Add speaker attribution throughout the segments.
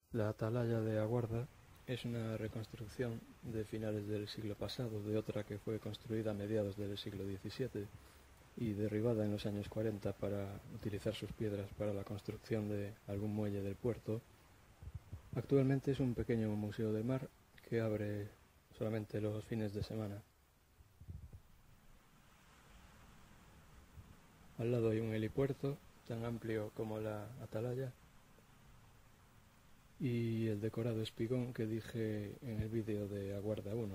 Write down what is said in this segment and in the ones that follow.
Speaker 1: La atalaya de Aguarda es una reconstrucción de finales del siglo pasado de otra que fue construida a mediados del siglo XVII y derribada en los años 40 para utilizar sus piedras para la construcción de algún muelle del puerto. Actualmente es un pequeño museo de mar que abre solamente los fines de semana. Al lado hay un helipuerto tan amplio como la atalaya y el decorado espigón que dije en el vídeo de Aguarda 1.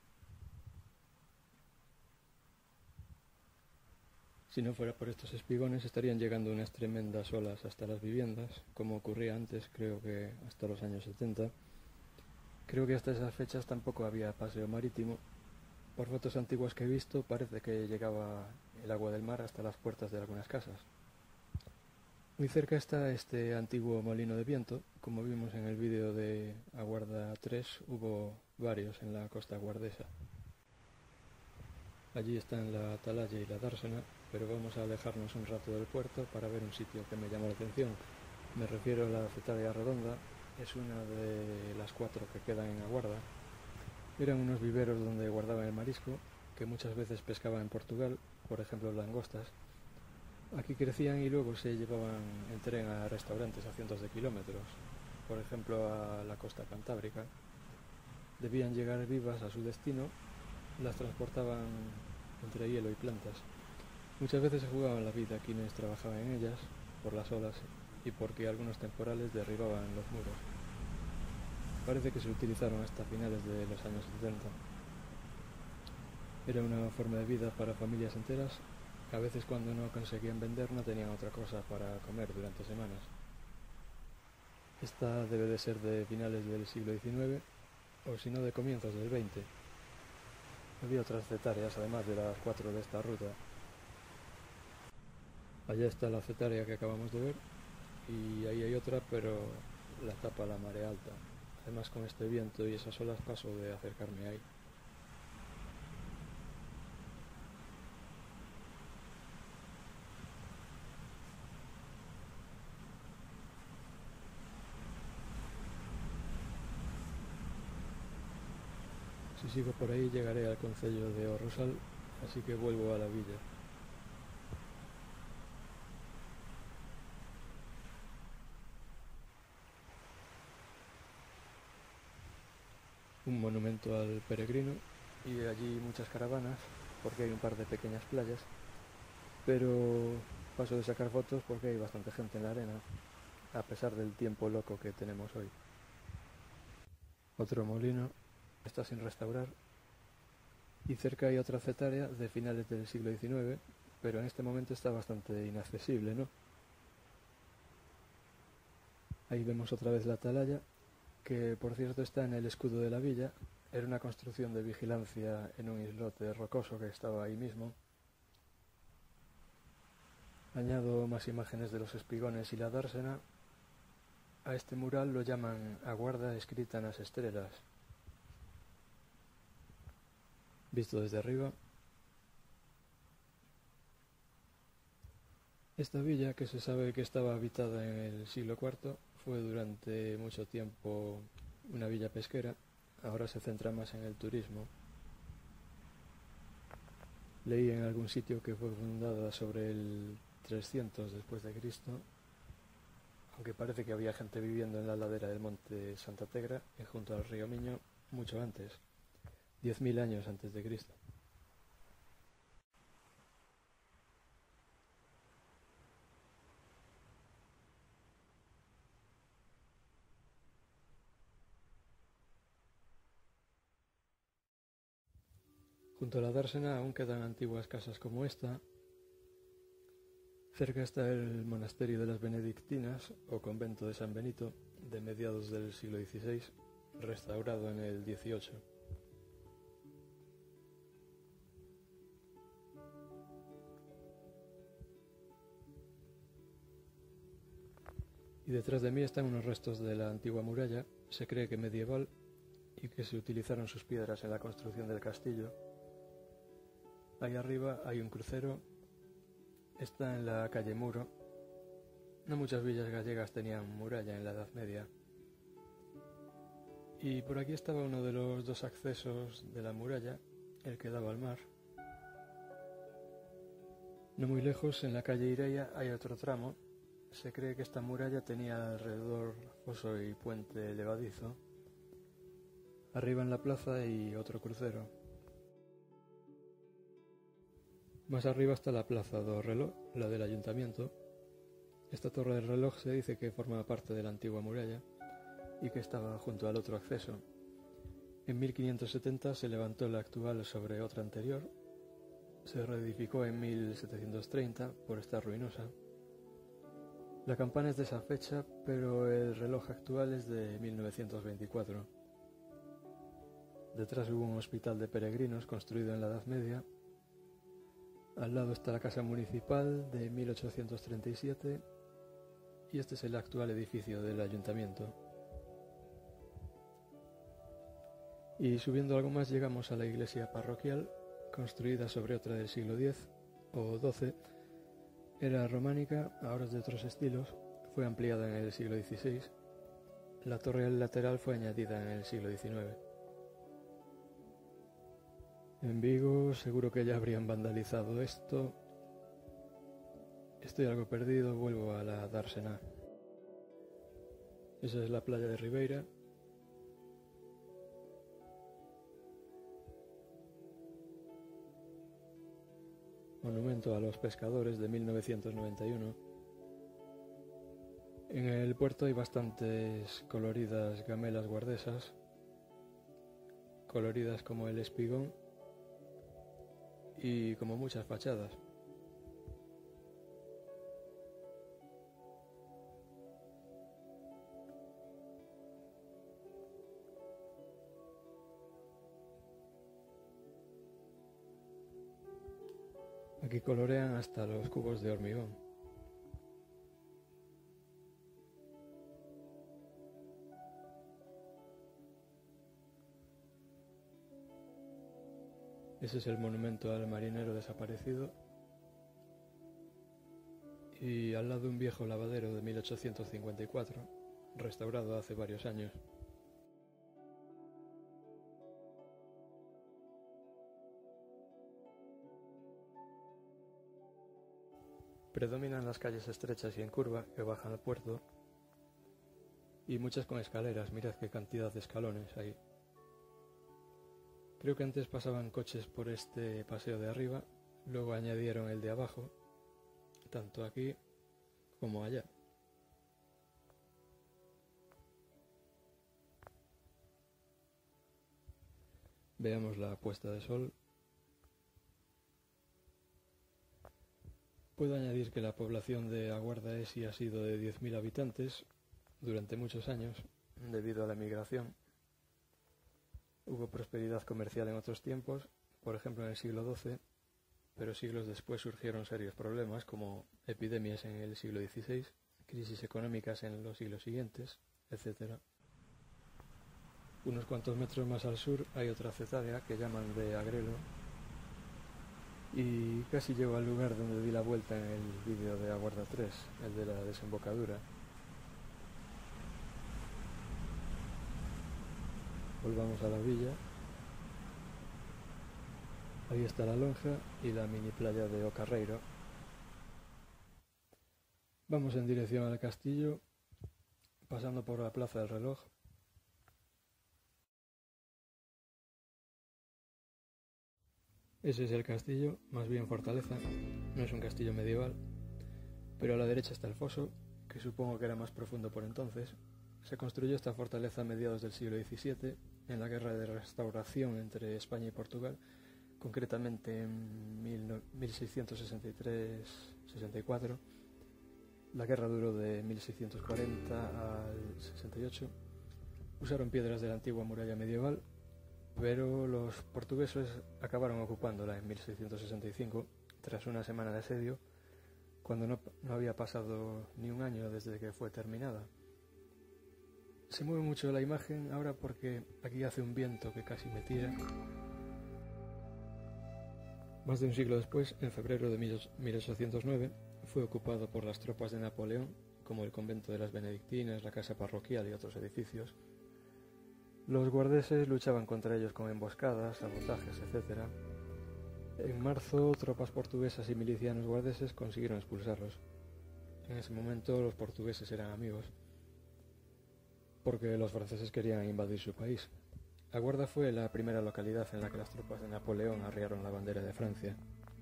Speaker 1: Si no fuera por estos espigones estarían llegando unas tremendas olas hasta las viviendas, como ocurría antes, creo que hasta los años 70. Creo que hasta esas fechas tampoco había paseo marítimo. Por fotos antiguas que he visto parece que llegaba el agua del mar hasta las puertas de algunas casas. Muy cerca está este antiguo molino de viento. Como vimos en el vídeo de Aguarda 3, hubo varios en la costa guardesa. Allí están la atalaya y la dársena, pero vamos a alejarnos un rato del puerto para ver un sitio que me llamó la atención. Me refiero a la Cetaria Redonda, es una de las 4 que quedan en Aguarda. Eran unos viveros donde guardaban el marisco, que muchas veces pescaban en Portugal, por ejemplo langostas. Aquí crecían y luego se llevaban en tren a restaurantes a cientos de kilómetros, por ejemplo a la costa cantábrica. Debían llegar vivas a su destino, las transportaban entre hielo y plantas. Muchas veces se jugaban la vida quienes trabajaban en ellas, por las olas y porque algunos temporales derribaban los muros. Parece que se utilizaron hasta finales de los años 70. Era una forma de vida para familias enteras. A veces cuando no conseguían vender no tenían otra cosa para comer durante semanas. Esta debe de ser de finales del siglo XIX o si no de comienzos del XX. Había otras cetarias además de las 4 de esta ruta. Allá está la cetaria que acabamos de ver y ahí hay otra, pero la tapa la marea alta. Además con este viento y esas olas paso de acercarme ahí. Si sigo por ahí llegaré al concello de O Rosal, así que vuelvo a la villa. Un monumento al peregrino y allí muchas caravanas porque hay un par de pequeñas playas, pero paso de sacar fotos porque hay bastante gente en la arena, a pesar del tiempo loco que tenemos hoy. Otro molino está sin restaurar y cerca hay otra cetaria de finales del siglo XIX, pero en este momento está bastante inaccesible, ¿no? Ahí vemos otra vez la atalaya, que por cierto está en el escudo de la villa. Era una construcción de vigilancia en un islote rocoso que estaba ahí mismo. Añado más imágenes de los espigones y la dársena. A este mural lo llaman Aguarda escrita en las estrellas. Visto desde arriba, esta villa, que se sabe que estaba habitada en el siglo IV, fue durante mucho tiempo una villa pesquera. Ahora se centra más en el turismo. Leí en algún sitio que fue fundada sobre el 300 después de Cristo, aunque parece que había gente viviendo en la ladera del monte Santa Tegra y junto al río Miño mucho antes, 10.000 años antes de Cristo. Junto a la dársena aún quedan antiguas casas como esta. Cerca está el monasterio de las Benedictinas o convento de San Benito de mediados del siglo XVI, restaurado en el XVIII. Y detrás de mí están unos restos de la antigua muralla, se cree que medieval, y que se utilizaron sus piedras en la construcción del castillo. Ahí arriba hay un crucero, está en la calle Muro. No muchas villas gallegas tenían muralla en la Edad Media. Y por aquí estaba uno de los dos accesos de la muralla, el que daba al mar. No muy lejos, en la calle Ireia, hay otro tramo. Se cree que esta muralla tenía alrededor foso y puente levadizo. Arriba en la plaza hay otro crucero. Más arriba está la plaza do reloj, la del ayuntamiento. Esta torre del reloj se dice que formaba parte de la antigua muralla y que estaba junto al otro acceso. En 1570 se levantó la actual sobre otra anterior. Se reedificó en 1730 por estar ruinosa. La campana es de esa fecha, pero el reloj actual es de 1924. Detrás hubo un hospital de peregrinos construido en la Edad Media. Al lado está la casa municipal de 1837 y este es el actual edificio del ayuntamiento. Y subiendo algo más llegamos a la iglesia parroquial, construida sobre otra del siglo X o XII. Era románica, ahora es de otros estilos, fue ampliada en el siglo XVI. La torre lateral fue añadida en el siglo XIX. En Vigo seguro que ya habrían vandalizado esto. Estoy algo perdido, vuelvo a la dársena. Esa es la playa de Ribeira. Monumento a los pescadores de 1991. En el puerto hay bastantes coloridas gamelas guardesas, coloridas como el espigón y como muchas fachadas. Aquí colorean hasta los cubos de hormigón. Ese es el monumento al marinero desaparecido. Y al lado un viejo lavadero de 1854, restaurado hace varios años. Predominan las calles estrechas y en curva que bajan al puerto y muchas con escaleras. Mirad qué cantidad de escalones hay. Creo que antes pasaban coches por este paseo de arriba, luego añadieron el de abajo, tanto aquí como allá. Veamos la puesta de sol. Puedo añadir que la población de Aguardaesi ha sido de 10.000 habitantes durante muchos años, debido a la emigración. Hubo prosperidad comercial en otros tiempos, por ejemplo en el siglo XII, pero siglos después surgieron serios problemas como epidemias en el siglo XVI, crisis económicas en los siglos siguientes, etc. Unos cuantos metros más al sur hay otra cetárea que llaman de Agrelo, y casi llego al lugar donde di la vuelta en el vídeo de Aguarda 3, el de la desembocadura. Volvamos a la villa. Ahí está la lonja y la mini playa de O Carreiro. Vamos en dirección al castillo, pasando por la plaza del reloj. Ese es el castillo, más bien fortaleza, no es un castillo medieval, pero a la derecha está el foso, que supongo que era más profundo por entonces. Se construyó esta fortaleza a mediados del siglo XVII, en la guerra de restauración entre España y Portugal, concretamente en 1663-64. La guerra duró de 1640 al 68. Usaron piedras de la antigua muralla medieval, pero los portugueses acabaron ocupándola en 1665, tras una semana de asedio, cuando no había pasado ni un año desde que fue terminada. Se mueve mucho la imagen ahora porque aquí hace un viento que casi me tira. Más de un siglo después, en febrero de 1809, fue ocupado por las tropas de Napoleón, como el convento de las Benedictinas, la casa parroquial y otros edificios. Los guardeses luchaban contra ellos con emboscadas, sabotajes, etc. En marzo, tropas portuguesas y milicianos guardeses consiguieron expulsarlos. En ese momento los portugueses eran amigos, porque los franceses querían invadir su país. Aguarda fue la primera localidad en la que las tropas de Napoleón arriaron la bandera de Francia.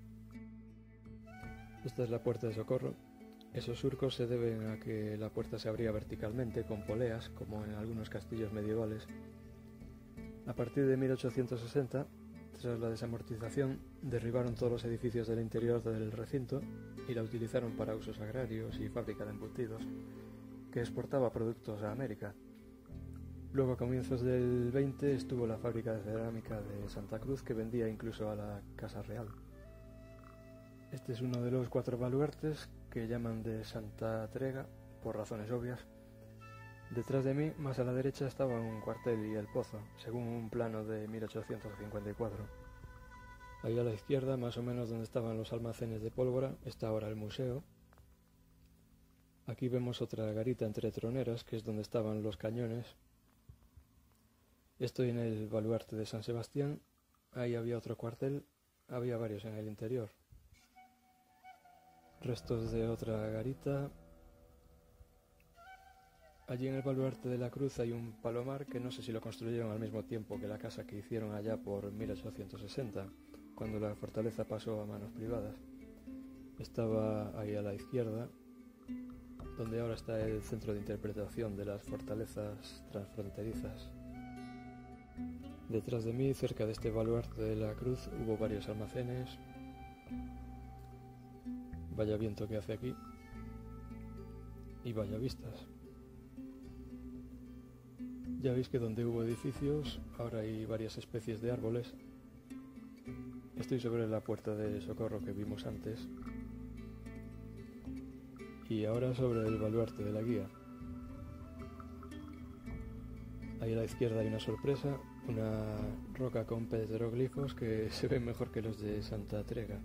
Speaker 1: Esta es la puerta de socorro. Esos surcos se deben a que la puerta se abría verticalmente con poleas, como en algunos castillos medievales. A partir de 1860, tras la desamortización, derribaron todos los edificios del interior del recinto y la utilizaron para usos agrarios y fábrica de embutidos, que exportaba productos a América. Luego, a comienzos del 20, estuvo la fábrica de cerámica de Santa Cruz, que vendía incluso a la Casa Real. Este es uno de los 4 baluartes que llaman de Santa Trega, por razones obvias. Detrás de mí, más a la derecha, estaba un cuartel y el pozo, según un plano de 1854. Ahí a la izquierda, más o menos donde estaban los almacenes de pólvora, está ahora el museo. Aquí vemos otra garita entre troneras, que es donde estaban los cañones. Estoy en el baluarte de San Sebastián. Ahí había otro cuartel, había varios en el interior. Restos de otra garita. Allí en el baluarte de la Cruz hay un palomar que no sé si lo construyeron al mismo tiempo que la casa que hicieron allá por 1860, cuando la fortaleza pasó a manos privadas. Estaba ahí a la izquierda, donde ahora está el centro de interpretación de las fortalezas transfronterizas. Detrás de mí, cerca de este baluarte de la Cruz, hubo varios almacenes. Vaya viento que hace aquí. Y vaya vistas. Ya veis que donde hubo edificios, ahora hay varias especies de árboles. Estoy sobre la puerta de socorro que vimos antes. Y ahora sobre el baluarte de la guía. Ahí a la izquierda hay una sorpresa, una roca con petroglifos que se ven mejor que los de Santa Trega.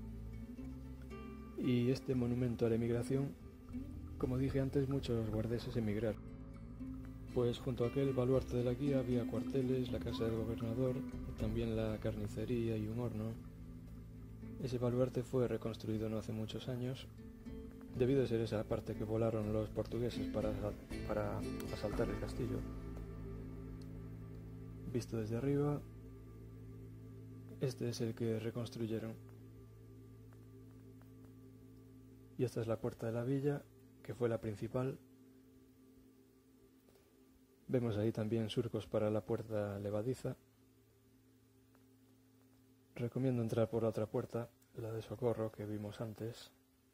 Speaker 1: Y este monumento a la emigración, como dije antes, muchos guardeses emigraron. Pues junto a aquel baluarte de la guía había cuarteles, la casa del gobernador, también la carnicería y un horno. Ese baluarte fue reconstruido no hace muchos años, debido a ser esa parte que volaron los portugueses para asaltar el castillo. Visto desde arriba, este es el que reconstruyeron. Y esta es la puerta de la villa, que fue la principal. Vemos ahí también surcos para la puerta levadiza. Recomiendo entrar por la otra puerta, la de socorro que vimos antes.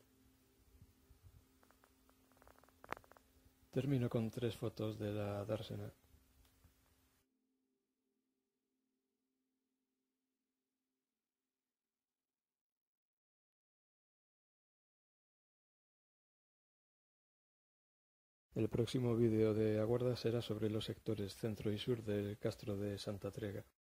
Speaker 1: Termino con 3 fotos de la dársena. El próximo vídeo de Aguarda será sobre los sectores centro y sur del castro de Santa Trega.